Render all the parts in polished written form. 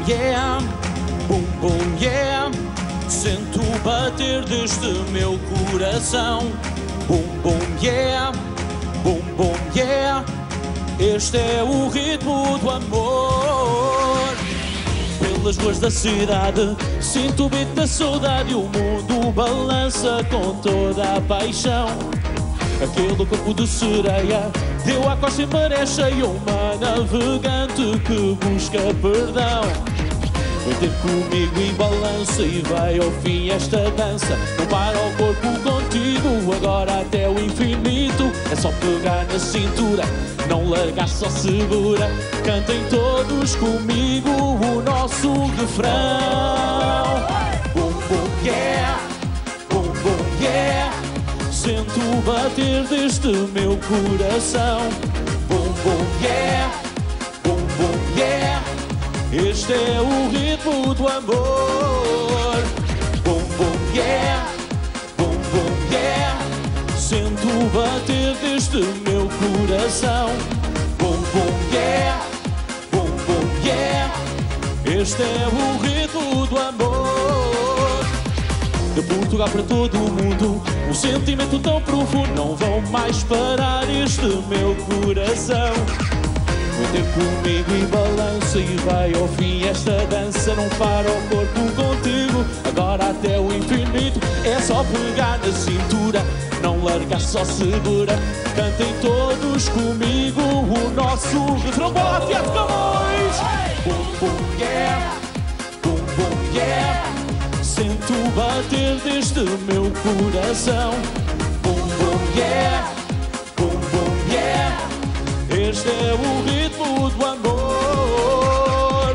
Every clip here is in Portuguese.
yeah, bum bum yeah. Sinto o bater deste meu coração. Bum bum yeah, bum bum yeah. Este é o ritmo do amor. Pelas ruas da cidade sinto o beat da saudade. O mundo balança com toda a paixão. Aquele corpo de sereia deu à costa em maré cheia. Uma navegante que busca perdão. Vem ter comigo e balança e vai ao fim esta dança. Não para o corpo contigo, agora até o infinito. É só pegar na cintura, não largar, só segura. Cantem todos comigo o nosso refrão. Bum bum yeah, bum bum yeah. Sinto o bater deste meu coração. Bum bum yeah, bum bum yeah. Este é o ritmo do amor. Bum bum yeah, bum bum yeah. Sinto o bater deste meu coração. Bum bum yeah, bum bum yeah. Este é o ritmo do amor. De Portugal para todo o mundo, um sentimento tão profundo. Não vão mais parar este meu coração. Vem ter comigo e balança e vai ao fim esta dança. Não para o corpo contigo, agora até o infinito. É só pegar na cintura, não largar, só segura. Cantem todos comigo o nosso refrão. Bola, Fiat Camões! Bum bum yeah, bum bum yeah. Sinto o bater deste meu coração. Bum bum yeah, bum bum yeah. Este é o ritmo do amor.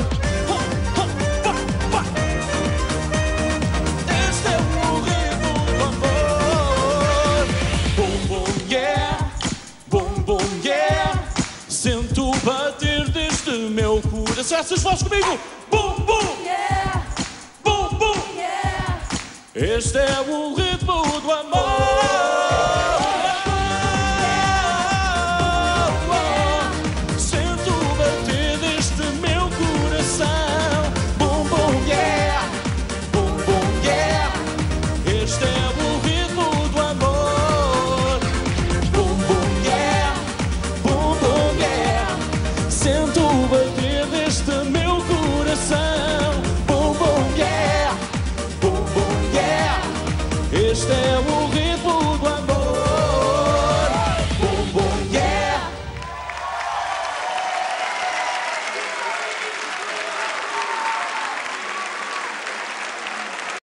Este é o ritmo do amor. Bum bum yeah, bum bum yeah. Sinto o bater deste meu coração. Essas vozes comigo. Bum bum yeah, bum bum yeah. Este é o ritmo do amor.